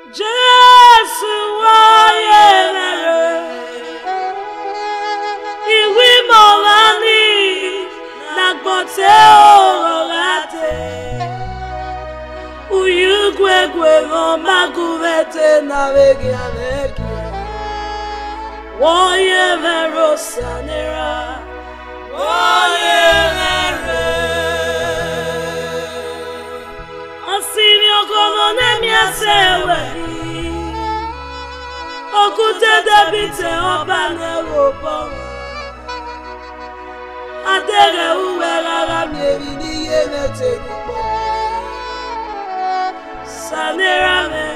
Jésù wáyé rẹ̀, ìwé mọ̀lá ní nàgbọ̀tẹ́ ọ̀rọ̀ láti. Uyugwegwe romaguvete navegi aneki. Woye vero sanera. Woye vere. Asivio kono nemiasewe. Okute debite obane robon. Adere uwera ramieri ni yemete kupo. Sanerame,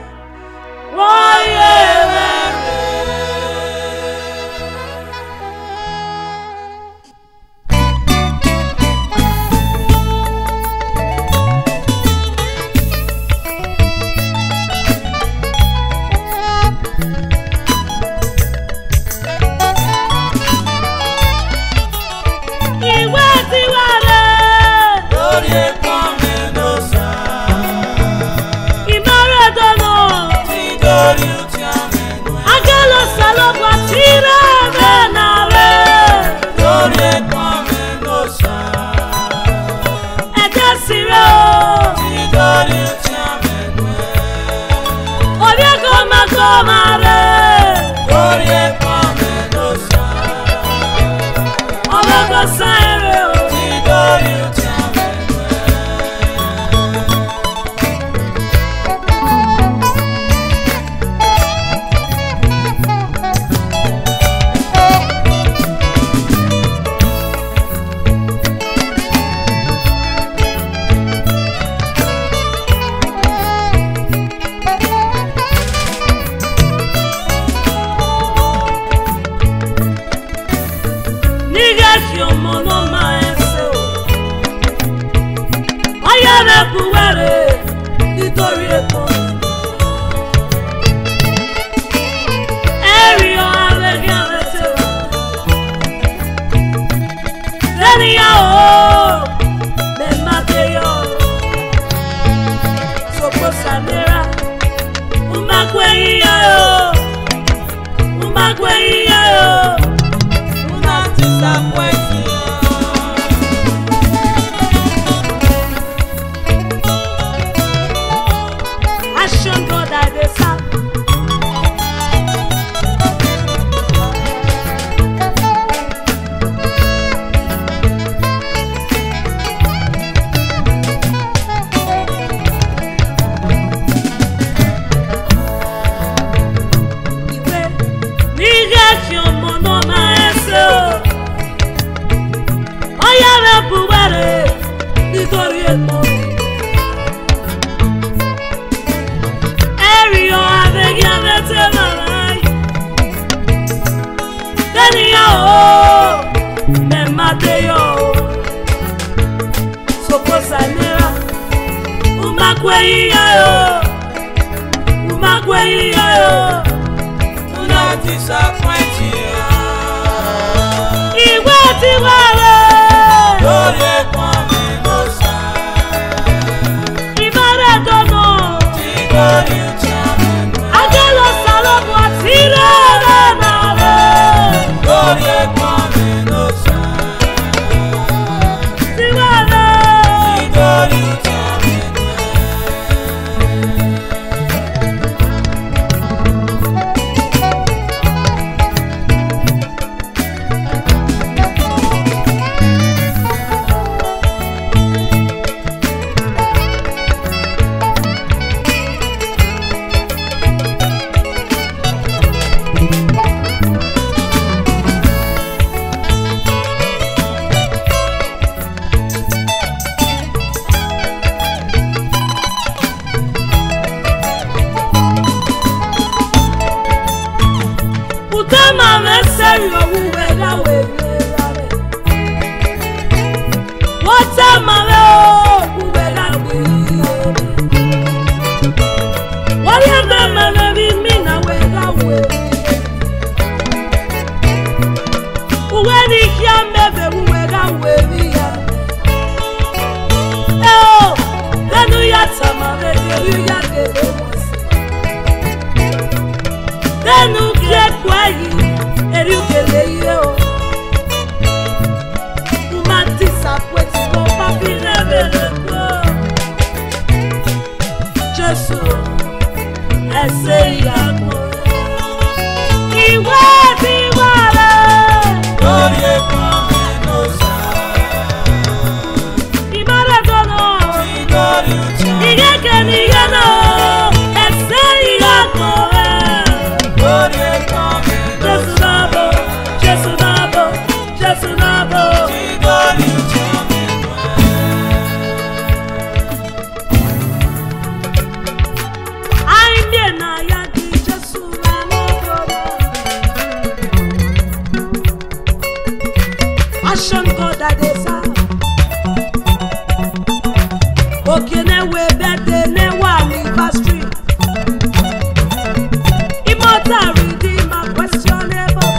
woye vere. Iwe tiware, lórí pọ́nmi ló sá. Agelo salopwa tira venare. Lórí pọ́nmi ló sá. Ẹ̀jẹ̀ sire o. Nítorí tí a mẹ́nu ẹ̀. Orí ẹ̀kọ́ máa kọ́ máa rẹ̀. Lórí pọ́nmi ló sá. Ọmọ kò sá eré o. Nítorí tí a mẹ́nu ẹ̀. Nítorí epo ẹ̀rí ọ̀rẹ́ ní ọ̀rẹ́ tẹ̀ lẹ́nìyàwó mẹ́màdéyọ̀ sọ̀pọ̀ sàmẹ́rà umakwe yíyáyọ̀ una disappointing. God I dey serve. Ìwé nígbà tí ọmọ náà máa ń ṣe o, ọ̀yá rẹ̀ buwẹ́rẹ́ nítorí ètò. Umakwe yíyáyọ̀, una disappointing. Ìwé ti wá rẹ̀. Lórí pọ́nmi ló sá. Ìbára dọ̀nà. Nítorí tí a mẹ́nu ẹ̀. Agelo salopwa tira venare. Lórí pọ́nmi ló sá. Tiware. Nítorí tí a mẹ́nu ẹ̀. Benu kye kwayi eri ukele yo umati sakweti ko papi rebele ko Jesu ese yako iwa tiwara oye komenosa imara dono igeke ni yana ese yako Jesus Nabo. I'm the Nayaki, Jesus Nabo. Ashan God that is okay, now we're better than one Liver Street. Immortal Redeemer, questionable.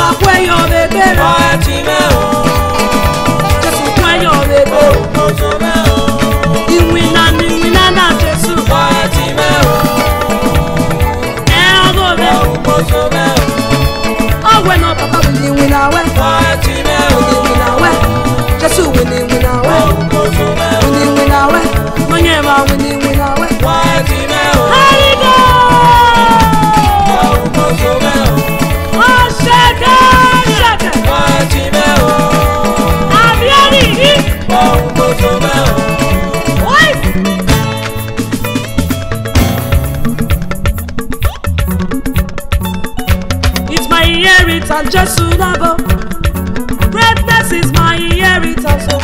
Akweyo bebe. Ọ̀ẹ́tìmẹ́ o. Jésù kweyo bebe. Òkòtòmẹ́ o. Ìwìnà ni ìwìnà náà Jésù. Ọ̀ẹ́tìmẹ́ o. Ẹ ọgọ́ bẹ. Òkòtòmẹ́ o. Ọ̀wẹ́ náà bàbá wì ní ìwìnà wẹ́. Ọ̀ẹ́tìmẹ́ o. Wì ní ìwìnà wẹ́. Jésù wì ní ìwìnà wẹ́. Òkòtòmẹ́ o. Wì ní ìwìnà wẹ́. Onye ma wì ní ìwìnà wẹ́. Ọ̀ẹ́tìmẹ́ o. Àrígò. Òkòtòmẹ́ o. Ọ̀ṣẹ̀kẹ̀ ṣẹ̀kẹ̀. Ọ̀ẹ́tìmẹ́ o. Àbíọ́rì yìí. Òkòtòmẹ́ o. It's my inheritance, Jesu Nabo. Greatness is my inheritance. Oh.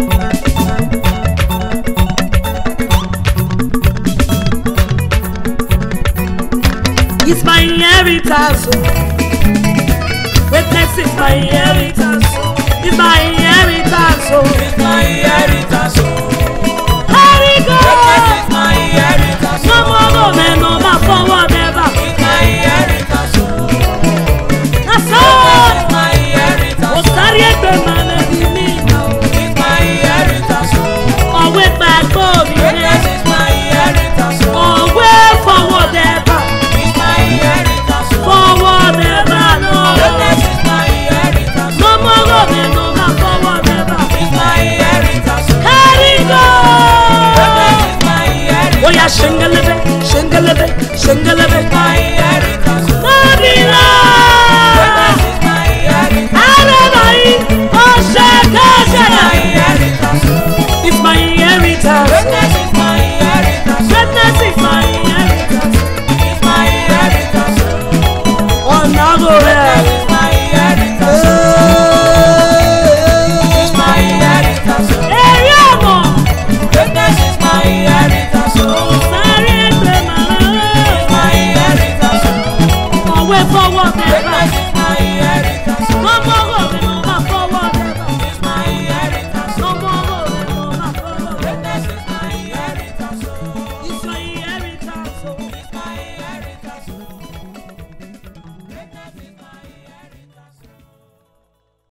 It's my inheritance. Oh. Greatness is my inheritance. Oh. It's my inheritance. Oh. It's my inheritance o. Harry go. Greatness is my inheritance No o. more no man, no more forward ever. It's my inheritance o. That's Greatness all. is my inheritance Oh, o. sorry, I don't know me now. It's my inheritance o. Oh, wait back, Bobby. Greatness is my inheritance o. Oh, wait forward ever. It's my inheritance o. Forward ever, no. Greatness is my inheritance o. No more loving, no more forward ever. It's my inheritance o. Carry go. Greatness is my inheritance. Oh, yeah, shingalebe, shingalebe, shingalebe. My inheritance o. Nabila. Greatness is my inheritance. Arabai, oh, shaka, My shaka. inheritance o. It's my inheritance. Greatness is my inheritance. Greatness is my inheritance. It's my inheritance o. Oh, Nago,